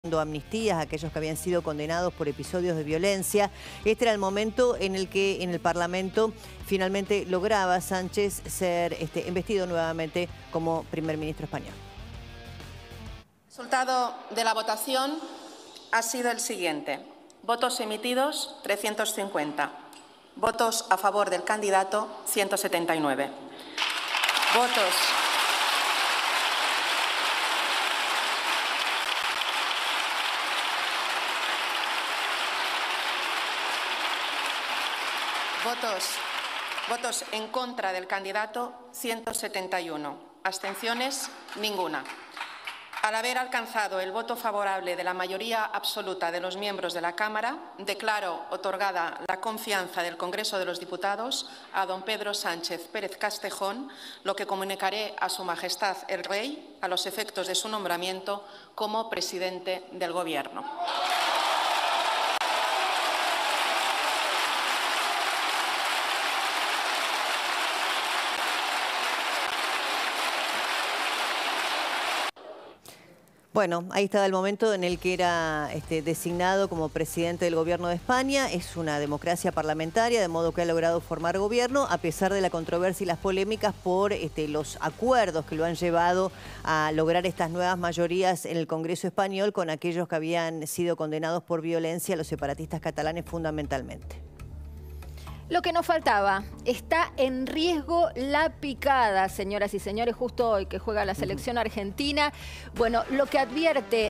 amnistías a aquellos que habían sido condenados por episodios de violencia. Este era el momento en el que en el Parlamento finalmente lograba Sánchez ser investido nuevamente como primer ministro español. El resultado de la votación ha sido el siguiente. Votos emitidos, 350. Votos a favor del candidato, 179. Votos en contra del candidato, 171. Abstenciones, ninguna. Al haber alcanzado el voto favorable de la mayoría absoluta de los miembros de la Cámara, declaro otorgada la confianza del Congreso de los Diputados a don Pedro Sánchez Pérez Castejón, lo que comunicaré a Su Majestad el Rey a los efectos de su nombramiento como presidente del Gobierno. Bueno, ahí estaba el momento en el que era designado como presidente del Gobierno de España. Es una democracia parlamentaria, de modo que ha logrado formar gobierno, a pesar de la controversia y las polémicas por los acuerdos que lo han llevado a lograr estas nuevas mayorías en el Congreso español con aquellos que habían sido condenados por violencia, los separatistas catalanes fundamentalmente. Lo que nos faltaba, está en riesgo la picada, señoras y señores, justo hoy que juega la selección argentina. Bueno, lo que advierte